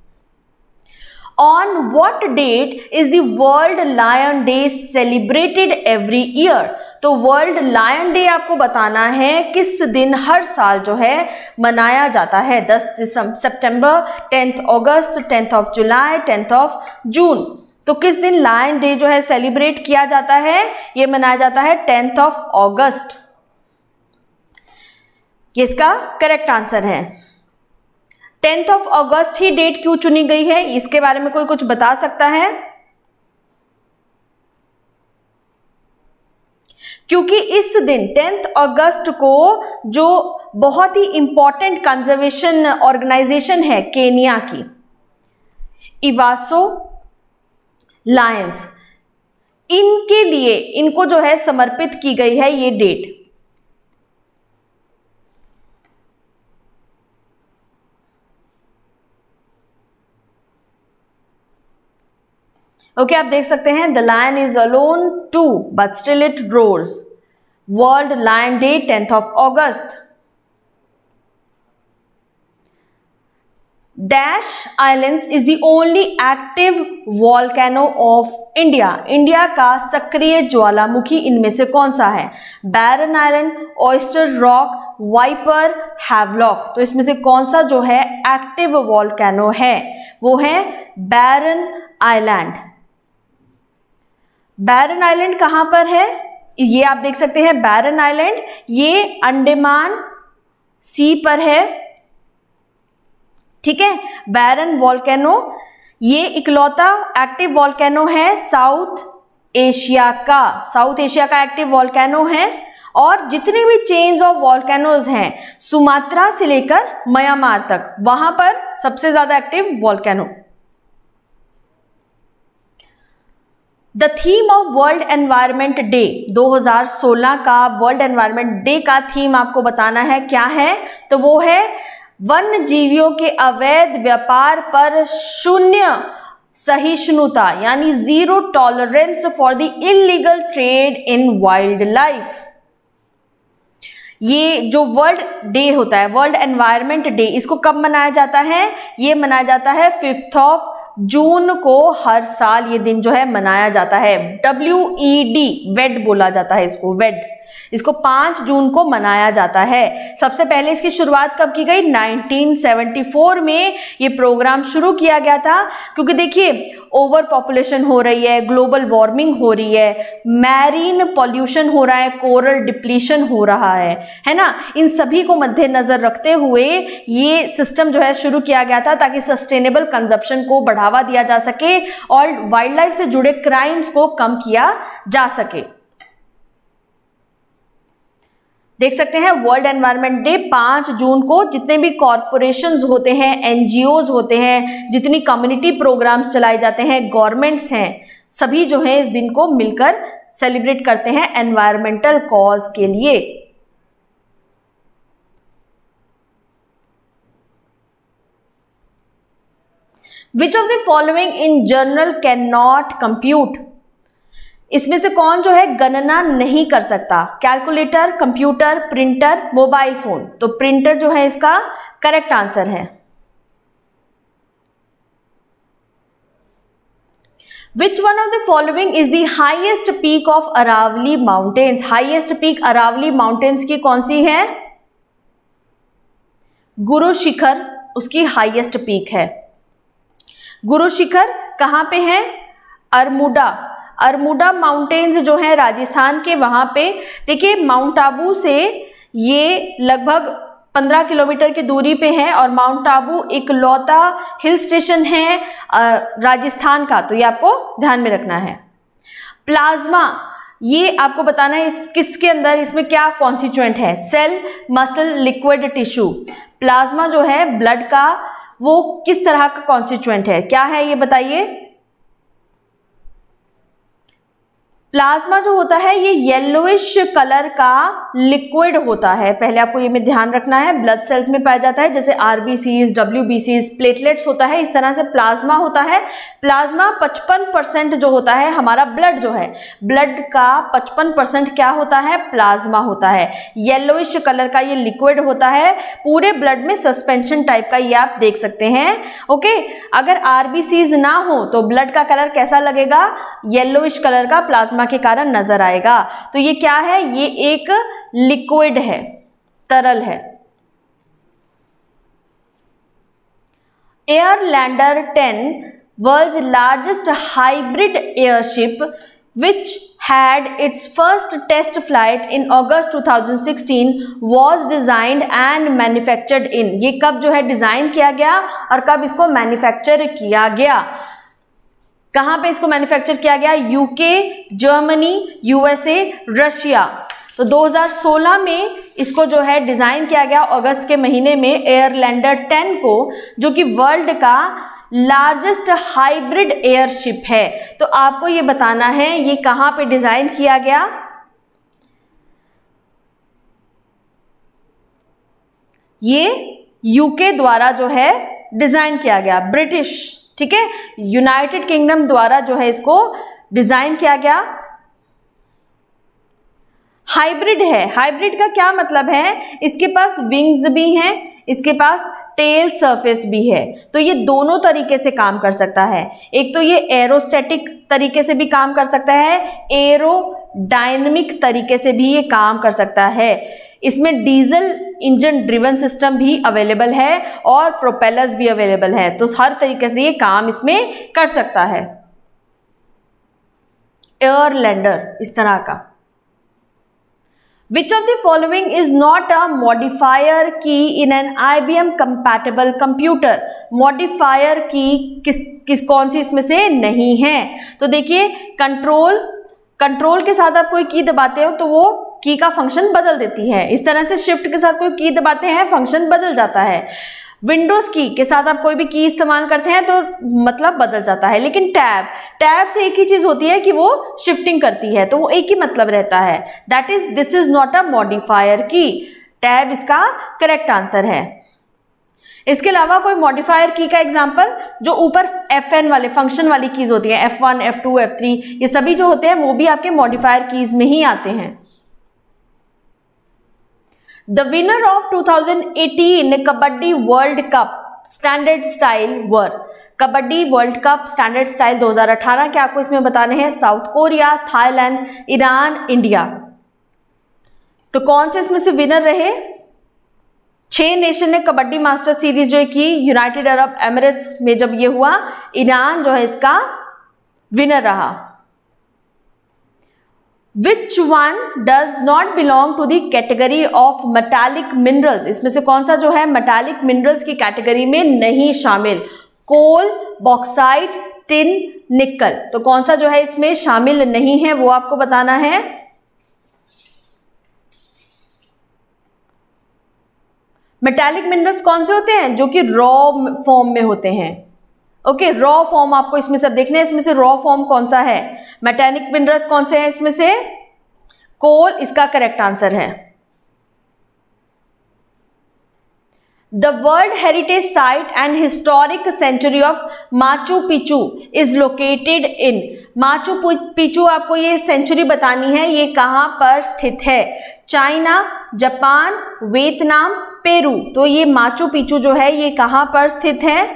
[SPEAKER 1] On what date is the World Lion Day celebrated every year? तो वर्ल्ड लायन डे आपको बताना है किस दिन हर साल जो है मनाया जाता है। 10 सितंबर, 10 अगस्त, 10 ऑफ जुलाई, 10 ऑफ जून। तो किस दिन लायन डे जो है सेलिब्रेट किया जाता है? ये मनाया जाता है 10 ऑफ अगस्त। ये इसका करेक्ट आंसर है। 10 ऑफ अगस्त ही डेट क्यों चुनी गई है, इसके बारे में कोई कुछ बता सकता है? क्योंकि इस दिन 10 अगस्त को जो बहुत ही इंपॉर्टेंट कंजर्वेशन ऑर्गेनाइजेशन है केनिया की, इवासो लायंस, इनके लिए इनको जो है समर्पित की गई है ये डेट। ओके, आप देख सकते हैं the lion is alone too but still it roars. World lion day 10 of August. Dash islands is the only active volcano of India. India का सक्रिय ज्वालामुखी इनमें से कौन सा है? Barren island, oyster rock, Viper, Havelock. तो इसमें से कौन सा जो है एक्टिव वॉल्केनो है? वो है बैरन आइलैंड। बैरन आइलैंड कहां पर है? ये आप देख सकते हैं बैरन आइलैंड, ये अंडमान सी पर है। ठीक है, बैरन वॉल्केनो ये इकलौता एक्टिव वॉल्केनो है साउथ एशिया का एक्टिव वॉल्केनो है। और जितने भी चेन्स ऑफ वॉल्केनोज हैं सुमात्रा से लेकर म्यांमार तक, वहां पर सबसे ज्यादा active volcano. The theme of world environment day 2016 का वर्ल्ड एनवायरमेंट डे का थीम आपको बताना है क्या है? तो वो है वन्य जीवियों के अवैध व्यापार पर शून्य सहिष्णुता, यानी zero tolerance for the illegal trade in wildlife. ये जो वर्ल्ड डे होता है, वर्ल्ड एनवायरमेंट डे, इसको कब मनाया जाता है? ये मनाया जाता है 5 ऑफ जून को। हर साल ये दिन जो है मनाया जाता है। WED, वेड बोला जाता है इसको, वेड। इसको 5 जून को मनाया जाता है। सबसे पहले इसकी शुरुआत कब की गई? 1974 में ये प्रोग्राम शुरू किया गया था। क्योंकि देखिए ओवर पॉपुलेशन हो रही है, ग्लोबल वार्मिंग हो रही है, मैरीन पॉल्यूशन हो रहा है, कोरल डिप्लीशन हो रहा है ना। इन सभी को मद्देनजर रखते हुए ये सिस्टम जो है शुरू किया गया था ताकि सस्टेनेबल कंजप्शन को बढ़ावा दिया जा सके और वाइल्ड लाइफ से जुड़े क्राइम्स को कम किया जा सके। देख सकते हैं वर्ल्ड एनवायरनमेंट डे 5 जून को जितने भी कॉरपोरेशंस होते हैं, एनजीओज होते हैं, जितनी कम्युनिटी प्रोग्राम्स चलाए जाते हैं, गवर्नमेंट्स हैं, सभी जो है इस दिन को मिलकर सेलिब्रेट करते हैं एनवायरमेंटल कॉज के लिए। Which of the following in journal can not compute? इसमें से कौन जो है गणना नहीं कर सकता? Calculator, computer, printer, mobile phone. तो प्रिंटर जो है इसका करेक्ट आंसर है। Which one of the following is the highest peak of Aravalli Mountains? Highest peak Aravalli mountains की कौन सी है? गुरु शिखर उसकी हाईएस्ट पीक है। गुरु शिखर कहां पे है? अरमुडा माउंटेन्स जो है राजस्थान के, वहां पे देखिए माउंट आबू से ये लगभग 15 किलोमीटर की दूरी पे है और माउंट आबू इकलौता हिल स्टेशन है राजस्थान का, तो ये आपको ध्यान में रखना है। प्लाज्मा ये आपको बताना है इस किसके अंदर, इसमें क्या कॉन्स्टिट्यूएंट है, cell, muscle, liquid, tissue. Plasma जो है ब्लड का, वो किस तरह का कॉन्स्टिट्यूएंट है, क्या है ये बताइए। प्लाज्मा जो होता है ये येलोइश कलर का लिक्विड होता है, पहले आपको ये में ध्यान रखना है। ब्लड सेल्स में पाया जाता है, जैसे आरबीसीज, डब्ल्यूबीसीज, प्लेटलेट्स होता है, इस तरह से प्लाज्मा होता है। प्लाज्मा 55% जो होता है हमारा ब्लड जो है, ब्लड का 55% क्या होता है, प्लाज्मा होता है। येलोइश कलर का ये लिक्विड होता है, पूरे ब्लड में सस्पेंशन टाइप का, ये आप देख सकते हैं। ओके, अगर आरबीसीज ना हो तो ब्लड का कलर कैसा लगेगा, येलोइश कलर का, प्लाज्मा के कारण नजर आएगा। तो ये क्या है, ये एक लिक्विड है, तरल है। Airlander 10, world's largest hybrid airship, which had its first test flight in August 2016, was designed and manufactured in, ये कब जो है डिजाइन किया गया और कब इसको मैन्युफैक्चर किया गया, कहां पे इसको मैन्युफैक्चर किया गया, यूके, जर्मनी, यूएसए, रशिया। तो 2016 में इसको जो है डिजाइन किया गया अगस्त के महीने में, एयरलैंडर 10 को, जो कि वर्ल्ड का लार्जेस्ट हाइब्रिड एयरशिप है। तो आपको ये बताना है ये कहां पे डिजाइन किया गया, ये यूके द्वारा जो है डिजाइन किया गया, ब्रिटिश, ठीक है, यूनाइटेड किंगडम द्वारा जो है इसको डिजाइन किया गया। हाइब्रिड है, हाइब्रिड का क्या मतलब है, इसके पास विंग्स भी हैं, इसके पास टेल सरफेस भी है, तो ये दोनों तरीके से काम कर सकता है। एक तो ये एरोस्टैटिक तरीके से भी काम कर सकता है, एरोडायनेमिक तरीके से भी ये काम कर सकता है। इसमें डीजल इंजन ड्रिवन सिस्टम भी अवेलेबल है और प्रोपेलर्स भी अवेलेबल है, तो हर तरीके से ये काम इसमें कर सकता है। एयरलैंडर इस तरह का। Which of the following is not a modifier key in an IBM compatible computer? Modifier key कौन सी इसमें से नहीं है? तो देखिए, कंट्रोल के साथ आप कोई की दबाते हो तो वो की का फंक्शन बदल देती है। इस तरह से शिफ्ट के साथ कोई की दबाते हैं, फंक्शन बदल जाता है। विंडोज की के साथ आप कोई भी की इस्तेमाल करते हैं तो मतलब बदल जाता है। लेकिन टैब से एक ही चीज होती है कि वो शिफ्टिंग करती है, तो वो एक ही मतलब रहता है। This is not a modifier key. Tab इसका करेक्ट आंसर है। इसके अलावा कोई मॉडिफायर की का एग्जांपल, जो ऊपर Fn वाले फंक्शन वाली कीज होती है, F1, F2, F3, ये सभी जो होते हैं वो भी आपके मॉडिफायर कीज में ही आते हैं। The winner of 2018 kabaddi world cup standard style वर। Kabaddi world cup standard style 2018 के आपको इसमें बताने हैं South Korea, Thailand, Iran, India. तो कौन से इसमें से विनर रहे? 6 नेशन ने कबड्डी मास्टर सीरीज जो की यूनाइटेड अरब एमिरेट्स में जब ये हुआ, ईरान जो है इसका विनर रहा। Which one does not belong to the category of metallic minerals? इसमें से कौन सा जो है metallic minerals की कैटेगरी में नहीं शामिल? कोल, बॉक्साइट, टिन, निकल। तो कौन सा जो है इसमें शामिल नहीं है वो आपको बताना है। मेटालिक मिनरल्स कौन से होते हैं? जो कि रॉ फॉर्म में होते हैं। ओके, रॉ फॉर्म आपको इसमें सब देखने हैं। इसमें से रॉ फॉर्म कौन सा है? मेटालिक मिनरल्स कौन से हैं इसमें से? कोल इसका करेक्ट आंसर है। The world heritage site and historic sanctuary of Machu Picchu is located in. Machu Picchu आपको ये सेंचुरी बतानी है, ये कहां पर स्थित है? China, Japan, Vietnam, Peru. तो ये माचू पिचू जो है ये कहां पर स्थित है?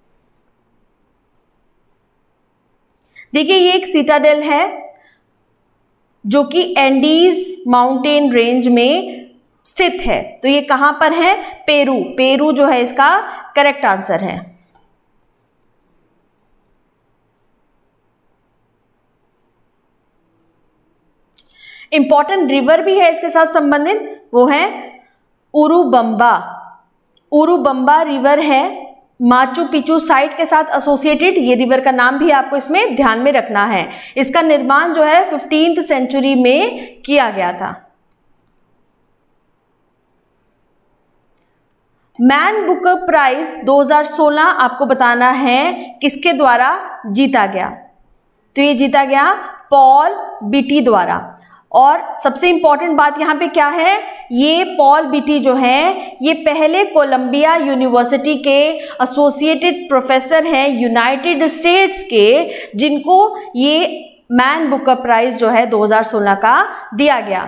[SPEAKER 1] देखिए, ये एक सिटाडेल है जो कि एंडीज माउंटेन रेंज में स्थित है। तो ये कहां पर है? पेरू। पेरू जो है इसका करेक्ट आंसर है। इंपॉर्टेंट रिवर भी है इसके साथ संबंधित, वो है उरुबंबा। उरुबंबा रिवर है माचू पिचू साइट के साथ एसोसिएटेड, ये रिवर का नाम भी आपको इसमें ध्यान में रखना है। इसका निर्माण जो है 15th सेंचुरी में किया गया था। मैन बुकर प्राइज 2016 आपको बताना है किसके द्वारा जीता गया। तो ये जीता गया पॉल बीटी द्वारा। और सबसे इंपॉर्टेंट बात यहाँ पे क्या है, ये पॉल बीटी जो है ये पहले कोलंबिया यूनिवर्सिटी के एसोसिएटेड प्रोफेसर हैं यूनाइटेड स्टेट्स के, जिनको ये मैन बुकर प्राइज जो है 2016 का दिया गया।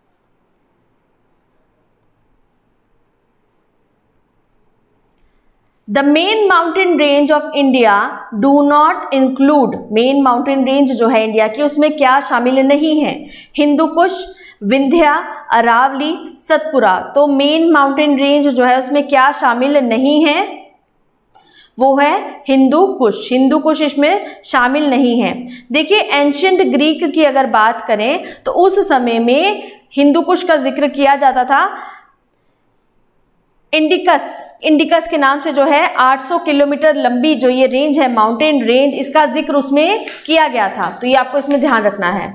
[SPEAKER 1] The main mountain range of India do not include, main mountain range जो है इंडिया की उसमें क्या शामिल नहीं है, हिंदू कुश, विंध्या, अरावली, सतपुरा। तो मेन माउंटेन रेंज जो है उसमें क्या शामिल नहीं है, वो है हिंदू कुश। हिंदू कुश इसमें शामिल नहीं है। देखिए एंशिएंट ग्रीक की अगर बात करें तो उस समय में हिंदू कुश का जिक्र किया जाता था इंडिकस के नाम से, जो है 800 किलोमीटर लंबी जो ये रेंज है माउंटेन रेंज, इसका जिक्र उसमें किया गया था। तो ये आपको इसमें ध्यान रखना है।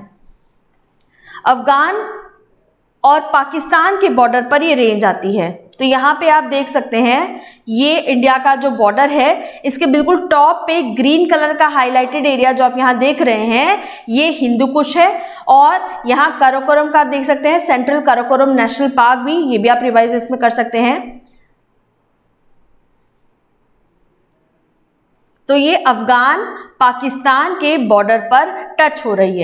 [SPEAKER 1] अफगान और पाकिस्तान के बॉर्डर पर ये रेंज आती है। तो यहाँ पे आप देख सकते हैं ये इंडिया का जो बॉर्डर है, इसके बिल्कुल टॉप पे ग्रीन कलर का हाईलाइटेड एरिया जो आप यहाँ देख रहे हैं ये हिंदू कुश है। और यहाँ काराकोरम का आप देख सकते हैं, सेंट्रल काराकोरम नेशनल पार्क भी, ये भी आप रिवाइज इसमें कर सकते हैं। तो ये अफगान पाकिस्तान के बॉर्डर पर टच हो रही है।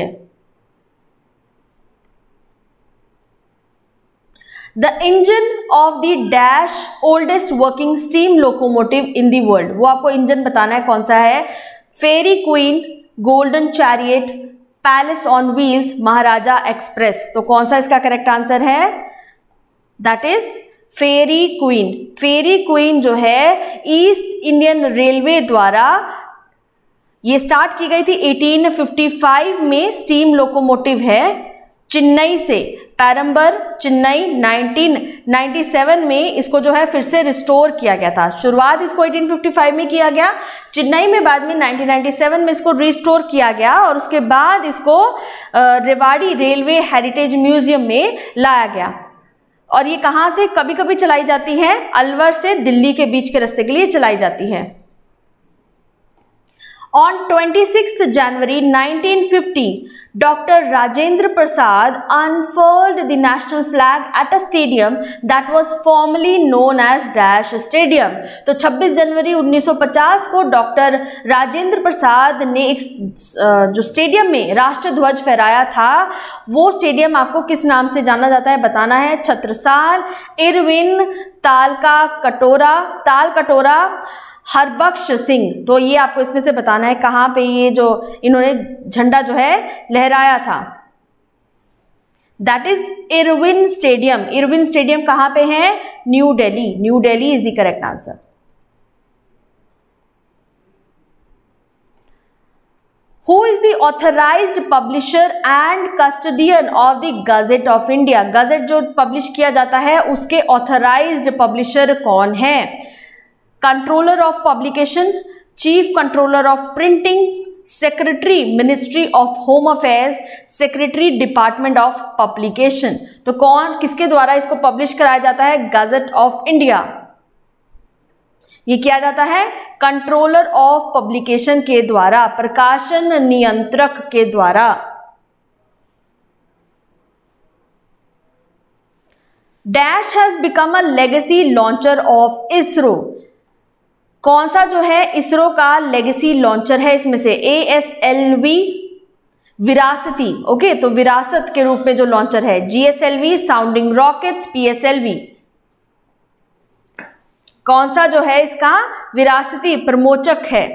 [SPEAKER 1] The engine of the dash oldest working steam locomotive in the world, वो आपको इंजन बताना है कौन सा है। Fairy Queen, Golden Chariot, Palace on Wheels, Maharaja Express. तो कौन सा इसका करेक्ट आंसर है, that is Fairy Queen. Fairy Queen जो है ईस्ट इंडियन रेलवे द्वारा ये स्टार्ट की गई थी 1855 में, स्टीम लोकोमोटिव है चेन्नई से। पैरंबर चेन्नई 1997 में इसको जो है फिर से रिस्टोर किया गया था। शुरुआत इसको 1855 में किया गया चेन्नई में, बाद में 1997 में इसको रिस्टोर किया गया और उसके बाद इसको रेवाड़ी रेलवे हेरिटेज म्यूजियम में लाया गया। और ये कहाँ से कभी कभी चलाई जाती है, अलवर से दिल्ली के बीच के रास्ते के लिए चलाई जाती है। On 26th January 1950, Dr. Rajendra Prasad unfurled the national flag at a stadium that was formerly known as Dash Stadium. तो 26 जनवरी 1950 को डॉक्टर राजेंद्र प्रसाद ने एक जो स्टेडियम में राष्ट्र ध्वज फहराया था, वो स्टेडियम आपको किस नाम से जाना जाता है बताना है। छत्रसाल, इरविन, ताल कटोरा, हरबख्श सिंह। तो ये आपको इसमें से बताना है कहाँ पे ये जो इन्होंने झंडा जो है लहराया था। That is Irwin stadium. Irwin stadium कहाँ पे है, New Delhi. New Delhi is the correct answer. Who is the authorized publisher and custodian of the Gazette of India? Gazette जो पब्लिश किया जाता है उसके ऑथराइज्ड पब्लिशर कौन है। Controller of publication, chief controller of printing, secretary ministry of home affairs, secretary department of publication. तो कौन किसके द्वारा इसको पब्लिश कराया जाता है, गजेट ऑफ इंडिया। ये किया जाता है कंट्रोलर ऑफ पब्लिकेशन के द्वारा, प्रकाशन नियंत्रक के द्वारा। Dash has become a legacy launcher of ISRO. कौन सा जो है इसरो का लेगेसी लॉन्चर है इसमें से, ASLV विरासती, ओके, तो विरासत के रूप में जो लॉन्चर है। GSLV साउंडिंग रॉकेट्स, PSLV कौन सा जो है इसका विरासती प्रमोचक है।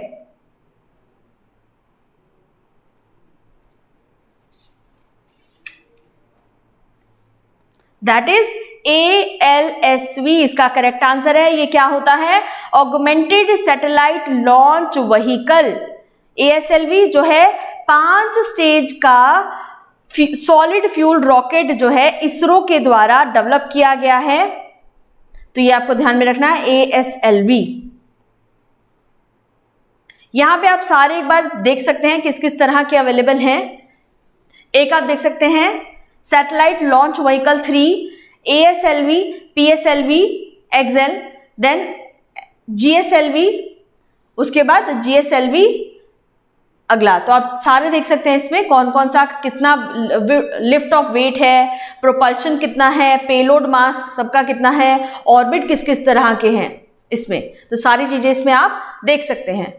[SPEAKER 1] दैट इज ALSV इसका करेक्ट आंसर है। ये क्या होता है, augmented satellite launch vehicle. ASLV जो है 5 स्टेज का सॉलिड फ्यूल रॉकेट जो है इसरो के द्वारा डेवलप किया गया है। तो ये आपको ध्यान में रखना है, ASLV। यहाँ पे आप सारे एक बार देख सकते हैं किस किस तरह के अवेलेबल हैं। एक आप देख सकते हैं satellite launch vehicle 3, ASLV, PSLV, XL, then GSLV, उसके बाद GSLV अगला। तो आप सारे देख सकते हैं इसमें कौन कौन सा कितना लिफ्ट ऑफ वेट है, प्रोपल्शन कितना है, पेलोड मास सबका कितना है, ऑर्बिट किस किस तरह के हैं इसमें। तो सारी चीजें इसमें आप देख सकते हैं।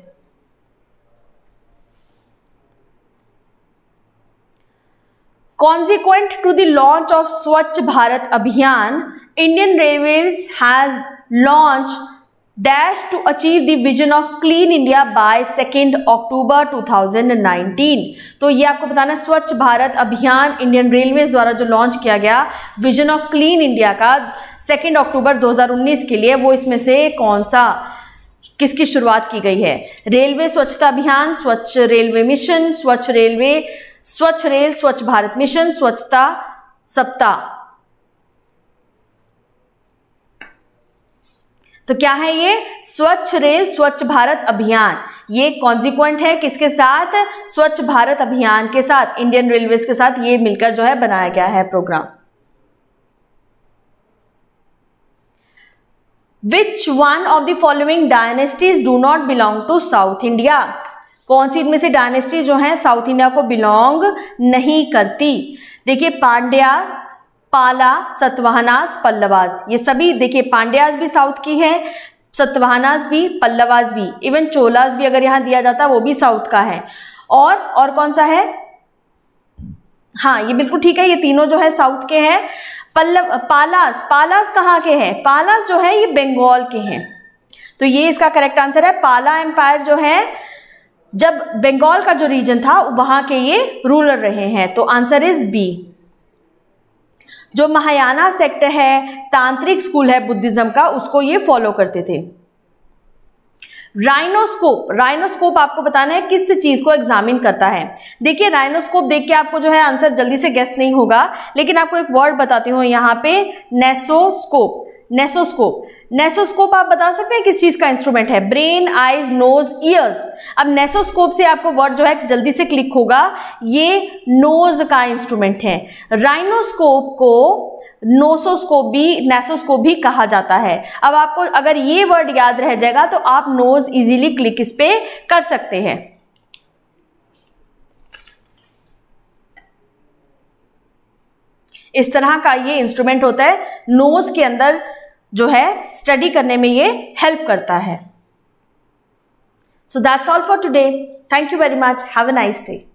[SPEAKER 1] Consequent to the launch of Swachh Bharat Abhiyan, Indian Railways has launched dash to achieve the vision of Clean India by 2 अक्टूबर 2019। तो ये आपको बताना, स्वच्छ भारत अभियान इंडियन रेलवेज द्वारा जो लॉन्च किया गया विजन ऑफ क्लीन इंडिया का 2 अक्टूबर 2019 के लिए, वो इसमें से कौन सा किसकी शुरुआत की गई है? रेलवे स्वच्छता अभियान, Swachh railway mission, Swachh railway, Swachh rail, Swachh Bharat mission, स्वच्छता सप्ताह। तो क्या है ये? स्वच्छ रेल स्वच्छ भारत अभियान। ये कॉन्सिक्वेंट है किसके साथ? स्वच्छ भारत अभियान के साथ, इंडियन रेलवेज के साथ ये मिलकर जो है बनाया गया है programme. Which one of the following dynasties do not belong to South India? कौन सी इनमें से डायनेस्टी जो है साउथ इंडिया को बिलोंग नहीं करती? देखिए पांड्या, पाला, सतवाहनास, पल्लवास, ये सभी देखिए पांड्यास भी साउथ की है, सतवाहनास भी, पल्लवास भी, इवन चोलास भी अगर यहां दिया जाता वो भी साउथ का है। और कौन सा है? हाँ ये बिल्कुल ठीक है, ये तीनों जो है साउथ के हैं। पालास, पालास कहाँ के हैं? पालास जो है ये बंगाल के हैं। तो ये इसका करेक्ट आंसर है। पाला एम्पायर जो है जब बंगाल का जो रीजन था वहां के ये रूलर रहे हैं। तो आंसर इज बी। जो महायाना सेक्ट है, तांत्रिक स्कूल है बुद्धिज्म का, उसको ये फॉलो करते थे। राइनोस्कोप, राइनोस्कोप आपको बताना है किस चीज को एग्जामिन करता है। देखिए राइनोस्कोप देख के आपको जो है आंसर जल्दी से गेस नहीं होगा, लेकिन आपको एक वर्ड बताती हूँ यहाँ पे, नेसोस्कोप। नेसोस्कोप, नेसोस्कोप आप बता सकते हैं किस चीज का इंस्ट्रूमेंट है? Brain, eyes, nose, ears. अब नेसोस्कोप से आपको वर्ड जो है जल्दी से क्लिक होगा, ये नोज का इंस्ट्रूमेंट है। राइनोस्कोप को नोसोस्कोप भी, नेसोस्कोप भी कहा जाता है। अब आपको अगर ये वर्ड याद रह जाएगा तो आप नोज इजीली क्लिक इस पे कर सकते हैं। इस तरह का ये इंस्ट्रूमेंट होता है, नोज के अंदर जो है स्टडी करने में ये हेल्प करता है। So that's all for today. Thank you very much. Have a nice day.